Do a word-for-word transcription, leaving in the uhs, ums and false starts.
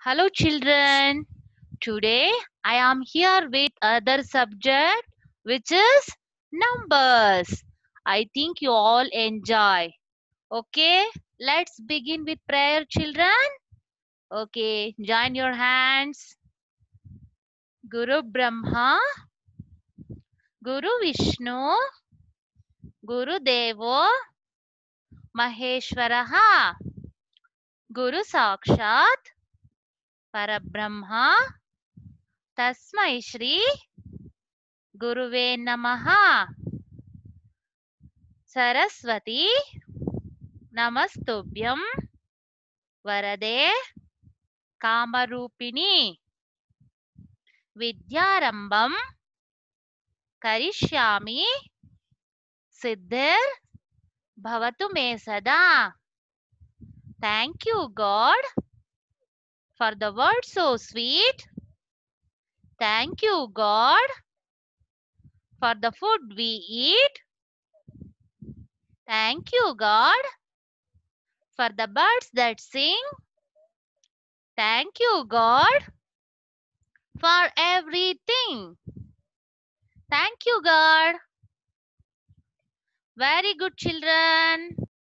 Hello children. Today I am here with other subject which is numbers. I think you all enjoy. Okay, let's begin with prayer children. Okay, join your hands. Guru Brahma, Guru Vishnu, Guru Devo, Maheshwaraha, Guru Sakshat, Parabrahma, Tasmai Shri Guruve Namaha. Saraswati Namastubhyam Varade Kamarupini Vidyarambam Karishyami Siddhir Bhavatu Me Sada. Thank you, God, for the word so sweet. Thank you, God, for the food we eat. Thank you, God, for the birds that sing. Thank you, God, for everything. Thank you, God. Very good, children.